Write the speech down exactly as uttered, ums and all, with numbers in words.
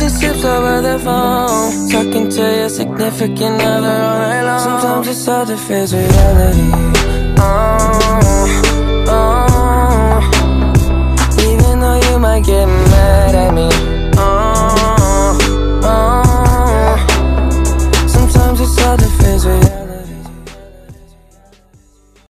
relationships over the phone, talking to your significant other all night long. Sometimes it's hard to face reality. Oh,